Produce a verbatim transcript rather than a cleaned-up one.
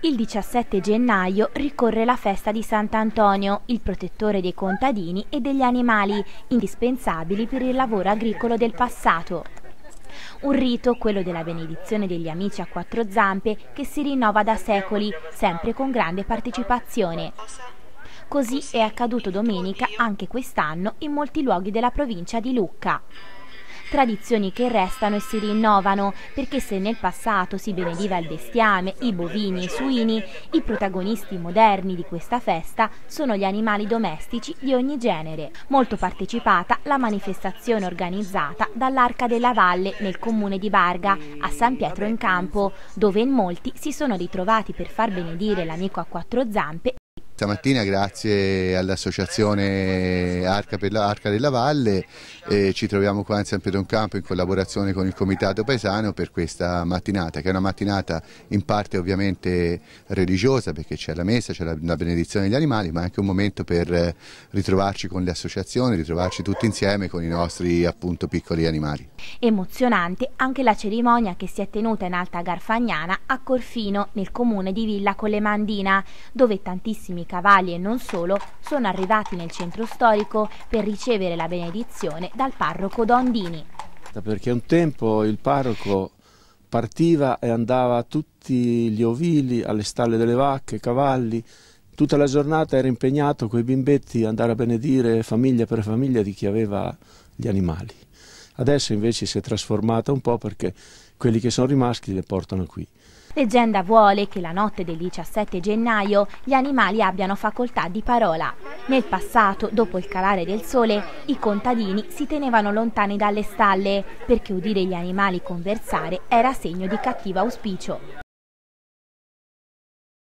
Il diciassette gennaio ricorre la festa di Sant'Antonio, il protettore dei contadini e degli animali, indispensabili per il lavoro agricolo del passato. Un rito, quello della benedizione degli amici a quattro zampe, che si rinnova da secoli, sempre con grande partecipazione. Così è accaduto domenica anche quest'anno in molti luoghi della provincia di Lucca. Tradizioni che restano e si rinnovano, perché se nel passato si benediva il bestiame, i bovini e i suini, i protagonisti moderni di questa festa sono gli animali domestici di ogni genere. Molto partecipata la manifestazione organizzata dall'Arca della Valle nel comune di Barga, a San Pietro in Campo, dove in molti si sono ritrovati per far benedire l'amico a quattro zampe. Stamattina, grazie all'associazione Arca per la Arca della Valle, eh, ci troviamo qua in San Pietro in Campo in collaborazione con il Comitato Paesano per questa mattinata, che è una mattinata in parte ovviamente religiosa, perché c'è la messa, c'è la, la benedizione degli animali, ma anche un momento per eh, ritrovarci con le associazioni, ritrovarci tutti insieme con i nostri appunto piccoli animali. Emozionante anche la cerimonia che si è tenuta in Alta Garfagnana a Corfino, nel comune di Villa Collemandina, dove tantissimi cavalli e non solo sono arrivati nel centro storico per ricevere la benedizione dal parroco Dondini. Perché un tempo il parroco partiva e andava a tutti gli ovili, alle stalle delle vacche, cavalli, tutta la giornata era impegnato con i bimbetti ad andare a benedire famiglia per famiglia di chi aveva gli animali. Adesso invece si è trasformata un po' perché quelli che sono rimasti li portano qui. Leggenda vuole che la notte del diciassette gennaio gli animali abbiano facoltà di parola. Nel passato, dopo il calare del sole, i contadini si tenevano lontani dalle stalle, perché udire gli animali conversare era segno di cattivo auspicio.